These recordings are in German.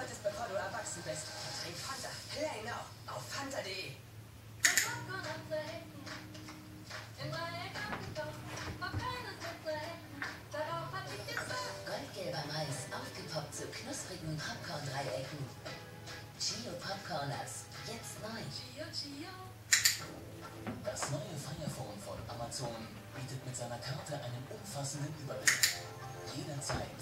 solltest, bevor du erwachsen bist. Trink Fanta. Play now. Auf fanta.de. Goldgelber Mais, aufgepoppt zu knusprigen Popcorn-Dreiecken. Chio Popcorners, jetzt neu. Das neue Fire Phone von Amazon bietet mit seiner Karte einen umfassenden Überblick. Jederzeit.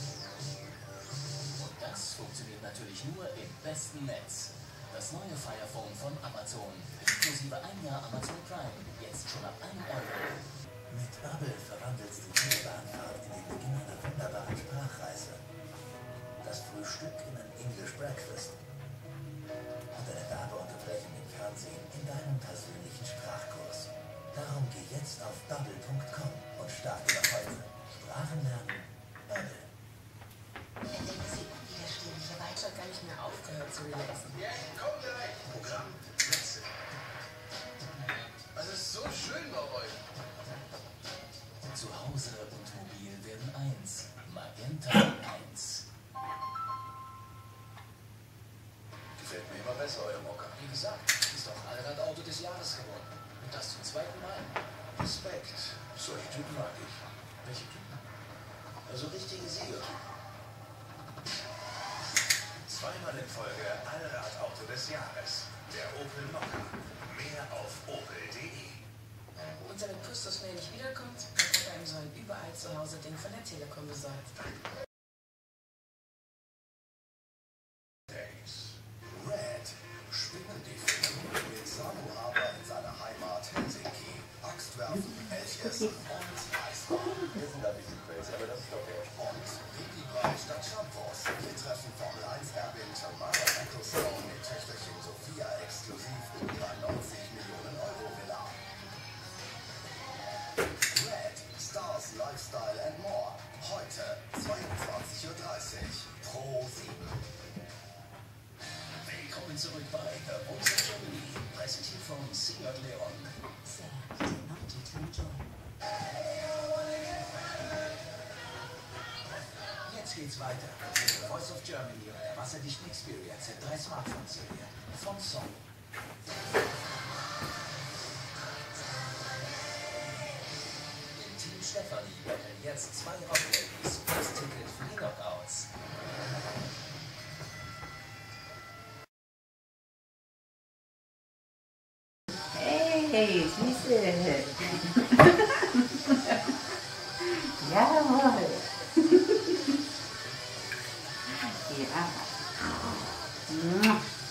Und das funktioniert natürlich nur im besten Netz. Das neue Fire Phone von Amazon, inklusive 1 Jahr Amazon Prime, jetzt schon ab 1 Euro. Mit Bubble verwandelst du die Bahnfahrt in den Beginn einer wunderbaren Sprachreise. Das Frühstück in ein English Breakfast. Und eine Werbeunterbrechung im Fernsehen in deinem persönlichen Sprachkurs. Darum geh jetzt auf bubble.com und starte noch heute. Sprachen lernen. Bubble. Entdecken Sie unwiderstehliche Weite. Ich habe gar nicht mehr aufgehört zu relaxen. Ja, komm gleich. Programm, Plätze. Es ist so schön bei euch. Zu Hause und mobil werden eins. Magenta 1. Gefällt mir immer besser, euer Mocker. Wie gesagt, ist auch Allrad-Auto des Jahres geworden. Und das zum 2. Mal. Respekt. Solche Typen mag ich. Welche Typen? Also richtige Siegertypen. Zweimal in Folge Allrad-Auto des Jahres. Der Opel Mokka. Mehr auf opel.de. Und damit Kustos schnell nicht wiederkommt, dann hat er ihm so ein überall zu Hause Ding von der Telekom besorgt. Days. Red. Spinnendefinition mit Samu Haber in seiner Heimat Helsinki. Axtwerfen, Elchessen und Eisbahn. Wir sind ein bisschen crazy, aber das ist okay. Und Babybrei statt Shampoos. Wir treffen Formel 1 Erbin Tamara Ecclestone mit Töchterchen Sophia exklusiv in ihrer 90 Millionen Euro Villa. Red, Stars, Lifestyle and more. Heute 22:30 Uhr Pro 7. Willkommen zurück bei The Voice of Germany. Präsentiert von Seat Leon. Sir, technology to enjoy. Jetzt geht's weiter. The Voice of Germany und der wasserdichten Experience in 3 Smartphone-Serie. Von Song. Im Team Stefanie werden jetzt 2 Rockladies und das Ticket für die Knockouts. Hey, Süße. Jawohl. Ja.